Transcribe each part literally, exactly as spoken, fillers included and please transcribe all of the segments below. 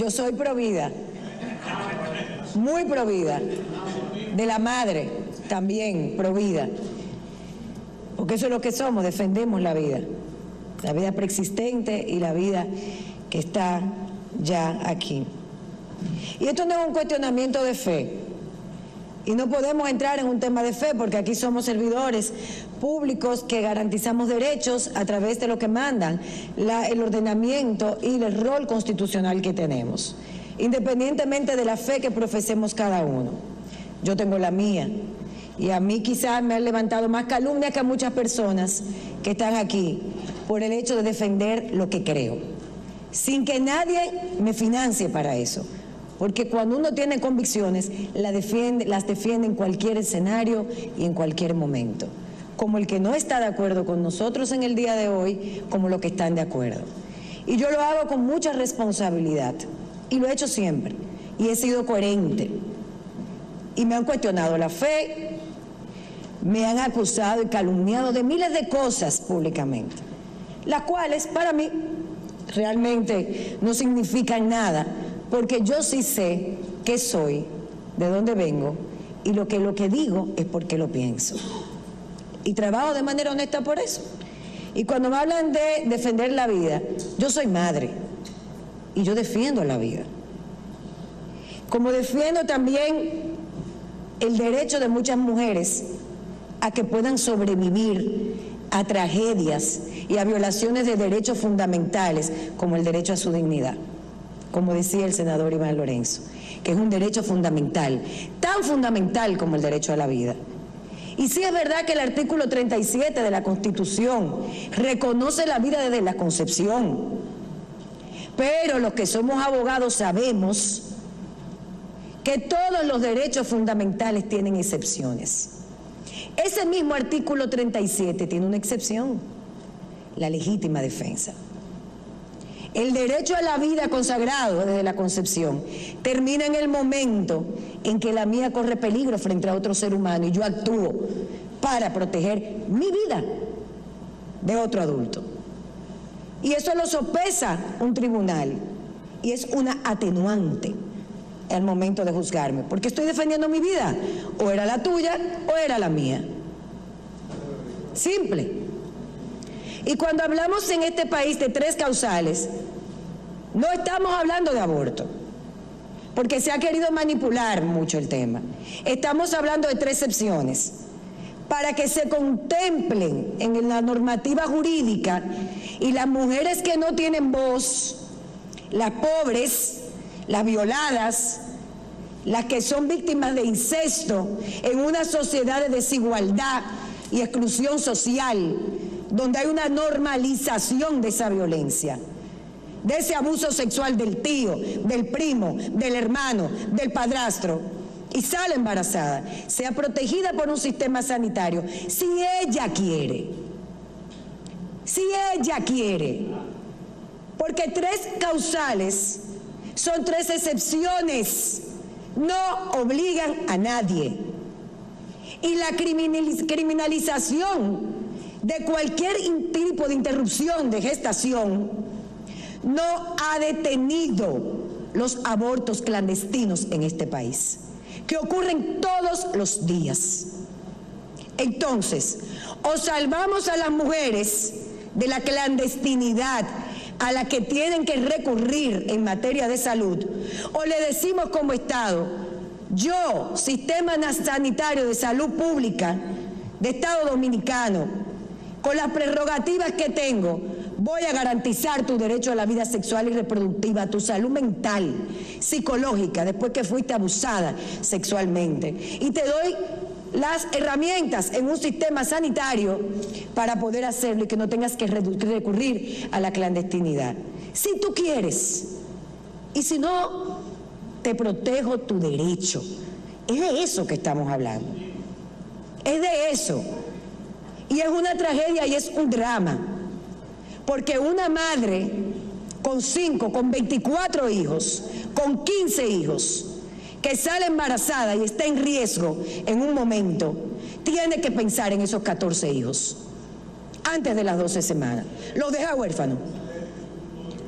Yo soy provida, muy provida, de la madre también provida, porque eso es lo que somos, defendemos la vida, la vida preexistente y la vida que está ya aquí. Y esto no es un cuestionamiento de fe, y no podemos entrar en un tema de fe porque aquí somos servidores públicos que garantizamos derechos a través de lo que mandan la, el ordenamiento y el rol constitucional que tenemos, independientemente de la fe que profesemos cada uno. Yo tengo la mía, y a mí quizás me han levantado más calumnias que a muchas personas que están aquí por el hecho de defender lo que creo, sin que nadie me financie para eso. Porque cuando uno tiene convicciones, la defiende, las defiende en cualquier escenario y en cualquier momento. Como el que no está de acuerdo con nosotros en el día de hoy, como los que están de acuerdo. Y yo lo hago con mucha responsabilidad. Y lo he hecho siempre. Y he sido coherente. Y me han cuestionado la fe, me han acusado y calumniado de miles de cosas públicamente, las cuales para mí realmente no significan nada, porque yo sí sé qué soy, de dónde vengo, y lo que, lo que digo es porque lo pienso. Y trabajo de manera honesta por eso. Y cuando me hablan de defender la vida, yo soy madre, y yo defiendo la vida. Como defiendo también el derecho de muchas mujeres a que puedan sobrevivir a tragedias y a violaciones de derechos fundamentales, como el derecho a su dignidad, como decía el senador Iván Lorenzo, que es un derecho fundamental, tan fundamental como el derecho a la vida. Y sí es verdad que el artículo treinta y siete de la Constitución reconoce la vida desde la concepción, pero los que somos abogados sabemos que todos los derechos fundamentales tienen excepciones. Ese mismo artículo treinta y siete tiene una excepción, la legítima defensa. El derecho a la vida consagrado desde la concepción termina en el momento en que la mía corre peligro frente a otro ser humano y yo actúo para proteger mi vida de otro adulto. Y eso lo sopesa un tribunal y es una atenuante al momento de juzgarme, porque estoy defendiendo mi vida, o era la tuya o era la mía. Simple. Y cuando hablamos en este país de tres causales, no estamos hablando de aborto, porque se ha querido manipular mucho el tema. Estamos hablando de tres excepciones, para que se contemplen en la normativa jurídica y las mujeres que no tienen voz, las pobres, las violadas, las que son víctimas de incesto en una sociedad de desigualdad y exclusión social, donde hay una normalización de esa violencia, de ese abuso sexual del tío, del primo, del hermano, del padrastro, y sale embarazada, sea protegida por un sistema sanitario, si ella quiere, si ella quiere, porque tres causales son tres excepciones, no obligan a nadie. Y la criminalización de cualquier tipo de interrupción de gestación no ha detenido los abortos clandestinos en este país, que ocurren todos los días. Entonces, o salvamos a las mujeres de la clandestinidad a la que tienen que recurrir en materia de salud, o le decimos como Estado, yo, Sistema Sanitario de Salud Pública de Estado Dominicano, con las prerrogativas que tengo, voy a garantizar tu derecho a la vida sexual y reproductiva, tu salud mental, psicológica, después que fuiste abusada sexualmente, y te doy las herramientas en un sistema sanitario para poder hacerlo y que no tengas que recurrir a la clandestinidad. Si tú quieres, y si no, te protejo tu derecho. Es de eso que estamos hablando. Es de eso. Y es una tragedia y es un drama. Porque una madre con cinco, con veinticuatro hijos, con quince hijos, que sale embarazada y está en riesgo en un momento, tiene que pensar en esos catorce hijos antes de las doce semanas. Los deja huérfanos.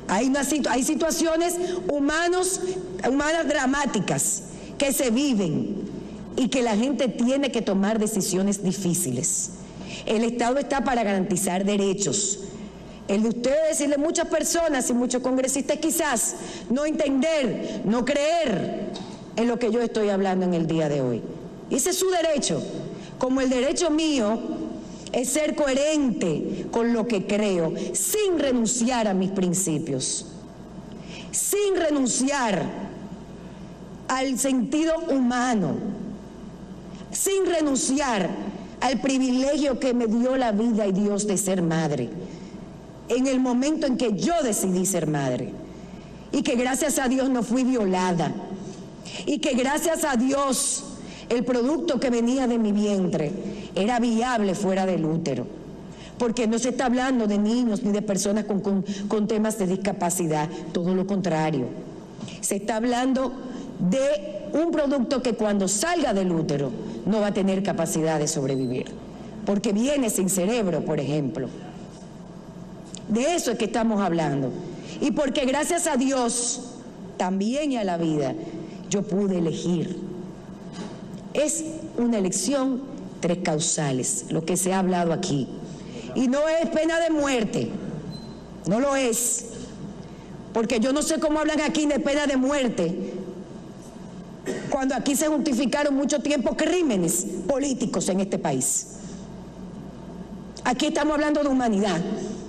Hay, una, hay situaciones humanos, humanas dramáticas que se viven y que la gente tiene que tomar decisiones difíciles. El Estado está para garantizar derechos. El de ustedes decirle a muchas personas y muchos congresistas quizás no entender, no creer en lo que yo estoy hablando en el día de hoy. Y ese es su derecho, como el derecho mío es ser coherente con lo que creo, sin renunciar a mis principios, sin renunciar al sentido humano, sin renunciar al privilegio que me dio la vida y Dios de ser madre, en el momento en que yo decidí ser madre, y que gracias a Dios no fui violada, y que gracias a Dios el producto que venía de mi vientre era viable fuera del útero, porque no se está hablando de niños ni de personas con, con, con temas de discapacidad, todo lo contrario. Se está hablando de un producto que cuando salga del útero no va a tener capacidad de sobrevivir, porque viene sin cerebro, por ejemplo. De eso es que estamos hablando. Y porque gracias a Dios, también y a la vida, yo pude elegir. Es una elección tres causales, lo que se ha hablado aquí. Y no es pena de muerte, no lo es. Porque yo no sé cómo hablan aquí de pena de muerte, cuando aquí se justificaron mucho tiempo crímenes políticos en este país. Aquí estamos hablando de humanidad,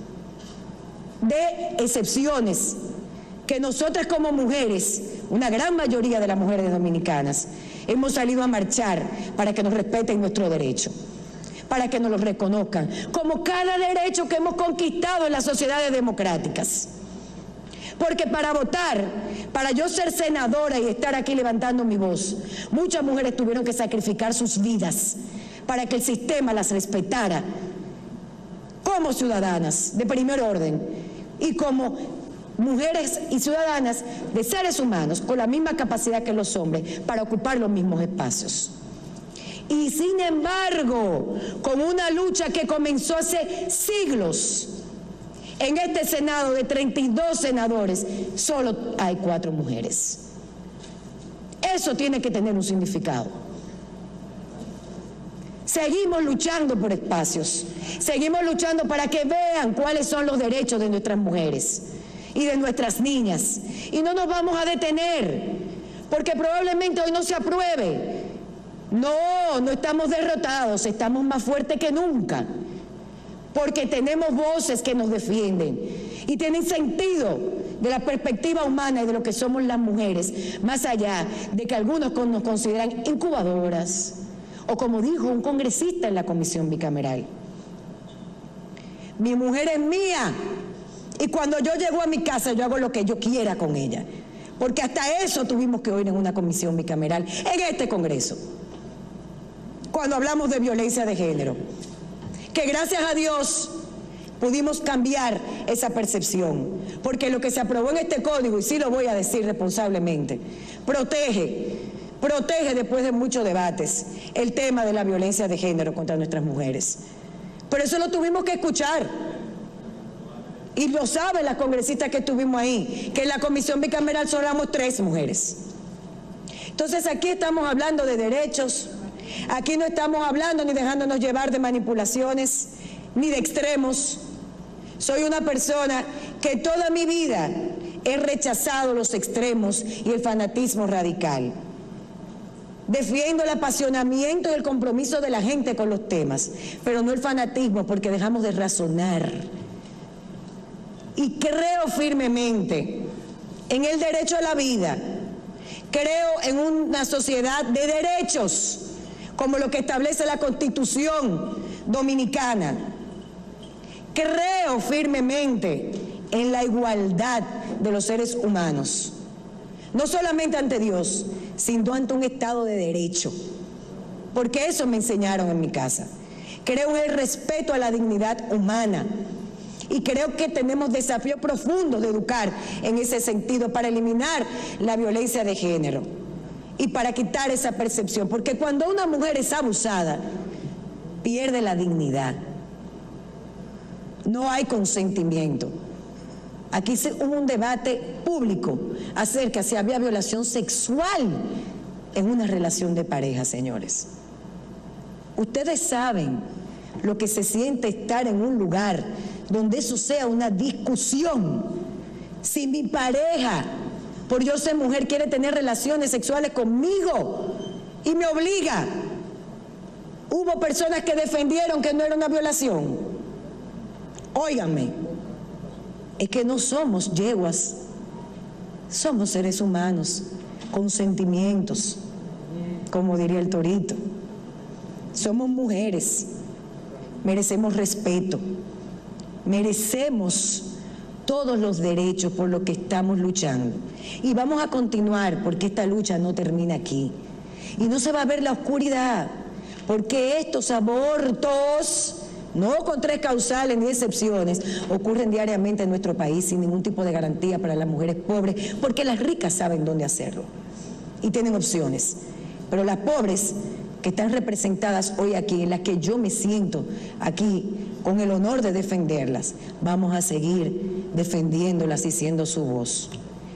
de excepciones que nosotras como mujeres, una gran mayoría de las mujeres dominicanas, hemos salido a marchar para que nos respeten nuestro derecho, para que nos lo reconozcan, como cada derecho que hemos conquistado en las sociedades democráticas. Porque para votar, para yo ser senadora y estar aquí levantando mi voz, muchas mujeres tuvieron que sacrificar sus vidas para que el sistema las respetara como ciudadanas de primer orden y como mujeres y ciudadanas de seres humanos con la misma capacidad que los hombres para ocupar los mismos espacios. Y sin embargo, con una lucha que comenzó hace siglos, en este Senado de treinta y dos senadores, solo hay cuatro mujeres. Eso tiene que tener un significado. Seguimos luchando por espacios, seguimos luchando para que vean cuáles son los derechos de nuestras mujeres y de nuestras niñas. Y no nos vamos a detener, porque probablemente hoy no se apruebe. No, no estamos derrotados, estamos más fuertes que nunca. Porque tenemos voces que nos defienden y tienen sentido de la perspectiva humana y de lo que somos las mujeres, más allá de que algunos nos consideran incubadoras, o como dijo un congresista en la comisión bicameral, mi mujer es mía y cuando yo llego a mi casa yo hago lo que yo quiera con ella, porque hasta eso tuvimos que oír en una comisión bicameral en este Congreso, cuando hablamos de violencia de género. Que gracias a Dios pudimos cambiar esa percepción, porque lo que se aprobó en este código, y sí lo voy a decir responsablemente, protege, protege después de muchos debates el tema de la violencia de género contra nuestras mujeres. Pero eso lo tuvimos que escuchar, y lo saben las congresistas que estuvimos ahí, que en la comisión bicameral solo éramos tres mujeres. Entonces aquí estamos hablando de derechos. Aquí no estamos hablando ni dejándonos llevar de manipulaciones, ni de extremos. Soy una persona que toda mi vida he rechazado los extremos y el fanatismo radical. Defiendo el apasionamiento y el compromiso de la gente con los temas, pero no el fanatismo, porque dejamos de razonar. Y creo firmemente en el derecho a la vida. Creo en una sociedad de derechos, como lo que establece la Constitución dominicana. Creo firmemente en la igualdad de los seres humanos, no solamente ante Dios, sino ante un Estado de derecho, porque eso me enseñaron en mi casa. Creo en el respeto a la dignidad humana y creo que tenemos desafíos profundos de educar en ese sentido para eliminar la violencia de género y para quitar esa percepción, porque cuando una mujer es abusada, pierde la dignidad. No hay consentimiento. Aquí se, hubo un debate público acerca de si había violación sexual en una relación de pareja, señores. Ustedes saben lo que se siente estar en un lugar donde eso sea una discusión. Si mi pareja, por yo ser mujer, quiere tener relaciones sexuales conmigo y me obliga, hubo personas que defendieron que no era una violación. Óiganme, es que no somos yeguas, somos seres humanos con sentimientos, como diría el torito. Somos mujeres, merecemos respeto, merecemos todos los derechos por los que estamos luchando. Y vamos a continuar porque esta lucha no termina aquí. Y no se va a ver la oscuridad, porque estos abortos, no con tres causales ni excepciones, ocurren diariamente en nuestro país sin ningún tipo de garantía para las mujeres pobres, porque las ricas saben dónde hacerlo y tienen opciones. Pero las pobres que están representadas hoy aquí, en las que yo me siento aquí con el honor de defenderlas, vamos a seguir defendiéndolas y siendo su voz.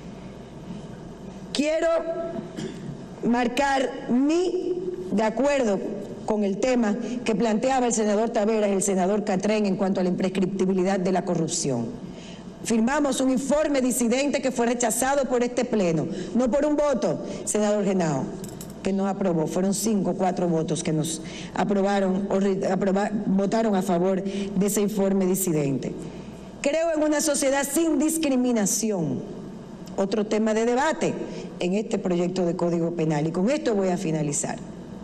Quiero marcar mi, de acuerdo con el tema que planteaba el senador Taveras y el senador Catrén en cuanto a la imprescriptibilidad de la corrupción. Firmamos un informe disidente que fue rechazado por este pleno, no por un voto, senador Genao, que nos aprobó. Fueron cinco, cuatro votos que nos aprobaron o aproba, votaron a favor de ese informe disidente. Creo en una sociedad sin discriminación, otro tema de debate en este proyecto de Código Penal, y con esto voy a finalizar.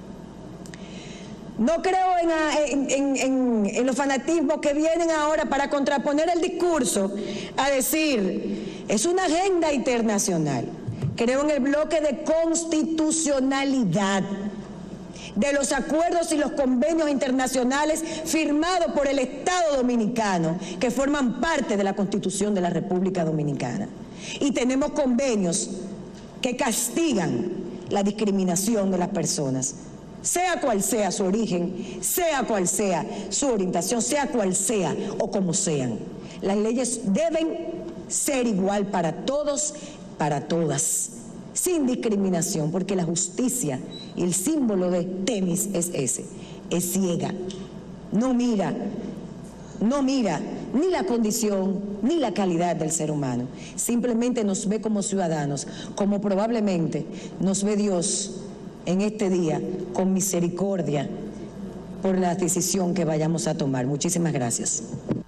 No creo en, en, en, en los fanatismos que vienen ahora para contraponer el discurso a decir, es una agenda internacional. Creo en el bloque de constitucionalidad de los acuerdos y los convenios internacionales firmados por el Estado Dominicano, que forman parte de la Constitución de la República Dominicana. Y tenemos convenios que castigan la discriminación de las personas, sea cual sea su origen, sea cual sea su orientación, sea cual sea o como sean. Las leyes deben ser igual para todos, para todas, sin discriminación, porque la justicia y el símbolo de Temis es ese, es ciega, no mira, no mira ni la condición ni la calidad del ser humano, simplemente nos ve como ciudadanos, como probablemente nos ve Dios en este día, con misericordia por la decisión que vayamos a tomar. Muchísimas gracias.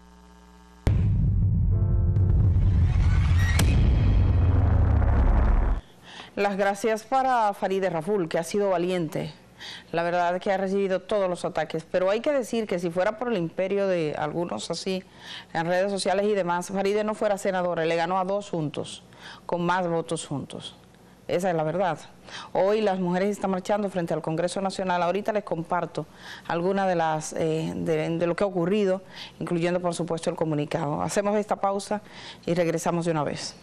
Las gracias para Farideh Raful, que ha sido valiente. La verdad es que ha recibido todos los ataques, pero hay que decir que si fuera por el imperio de algunos así, en redes sociales y demás, Farideh no fuera senadora, le ganó a dos juntos, con más votos juntos. Esa es la verdad. Hoy las mujeres están marchando frente al Congreso Nacional. Ahorita les comparto algunas de las eh, de, de lo que ha ocurrido, incluyendo por supuesto el comunicado. Hacemos esta pausa y regresamos de una vez.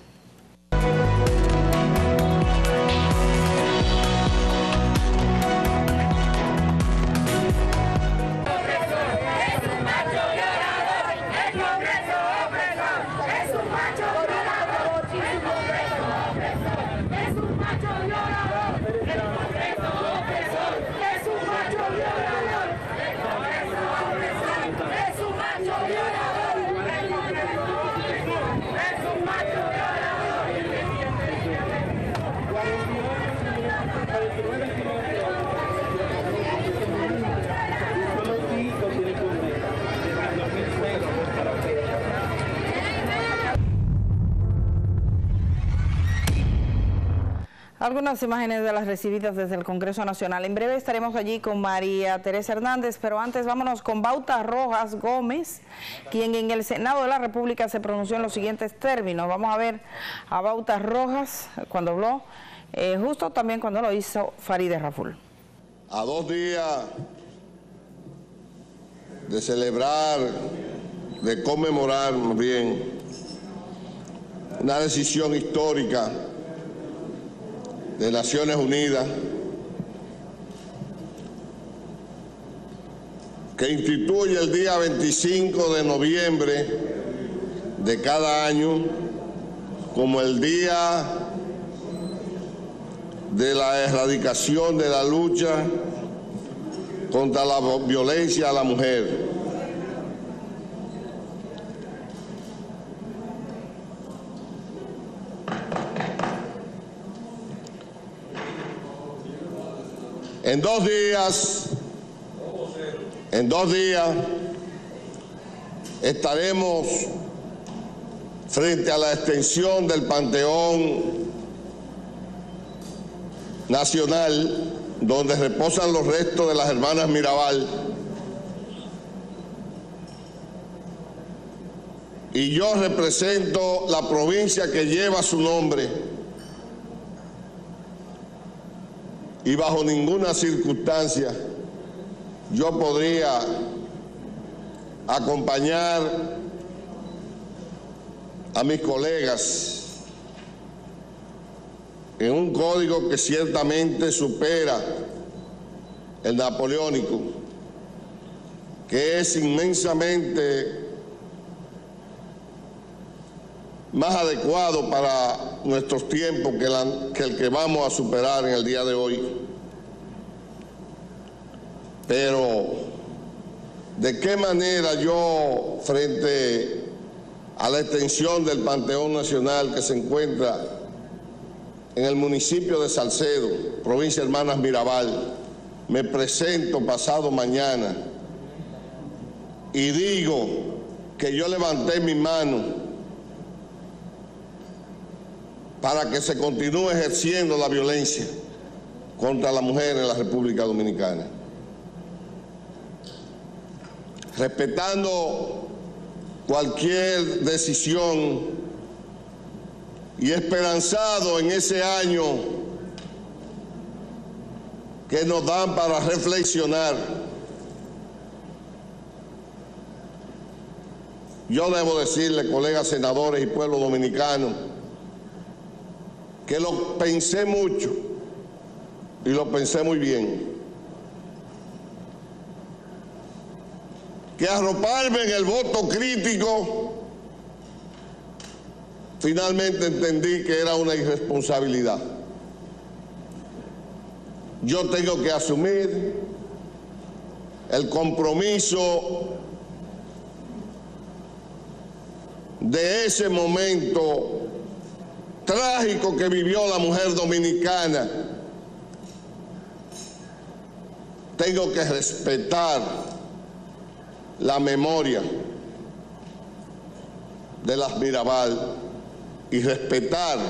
Algunas imágenes de las recibidas desde el Congreso Nacional. En breve estaremos allí con María Teresa Hernández, pero antes vámonos con Bauta Rojas Gómez, quien en el Senado de la República se pronunció en los siguientes términos. Vamos a ver a Bauta Rojas cuando habló, eh, justo también cuando lo hizo Farideh Raful. A dos días de celebrar, de conmemorar más bien, una decisión histórica de Naciones Unidas que instituye el día veinticinco de noviembre de cada año como el Día de la Erradicación de la Lucha contra la Violencia a la Mujer. En dos días, en dos días, estaremos frente a la extensión del Panteón Nacional, donde reposan los restos de las hermanas Mirabal. Y yo represento la provincia que lleva su nombre. Y bajo ninguna circunstancia yo podría acompañar a mis colegas en un código que ciertamente supera el napoleónico, que es inmensamente más adecuado para nuestros tiempos que, la, que el que vamos a superar en el día de hoy. Pero, ¿de qué manera yo, frente a la extensión del Panteón Nacional que se encuentra en el municipio de Salcedo, provincia de Hermanas Mirabal, me presento pasado mañana y digo que yo levanté mi mano para que se continúe ejerciendo la violencia contra la mujer en la República Dominicana? Respetando cualquier decisión y esperanzado en ese año que nos dan para reflexionar, yo debo decirle, colegas senadores y pueblo dominicano, que lo pensé mucho y lo pensé muy bien. Que arroparme en el voto crítico, finalmente entendí que era una irresponsabilidad. Yo tengo que asumir el compromiso de ese momento trágico que vivió la mujer dominicana. Tengo que respetar la memoria de las Mirabal y respetar,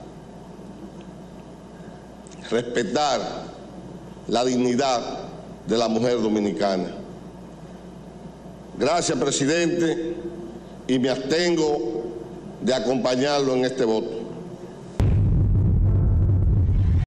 respetar la dignidad de la mujer dominicana. Gracias, presidente, y me abstengo de acompañarlo en este voto.